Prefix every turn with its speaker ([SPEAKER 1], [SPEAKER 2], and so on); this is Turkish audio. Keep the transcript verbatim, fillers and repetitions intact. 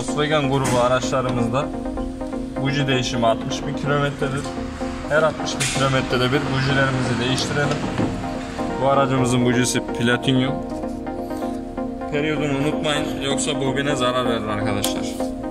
[SPEAKER 1] Volkswagen grubu araçlarımızda buji değişimi altmış bin kilometredir. Her altmış bin kilometrede bir bujilerimizi değiştirelim. Bu aracımızın bujisi platinyum. Periyodunu unutmayın, yoksa bobine zarar verir arkadaşlar.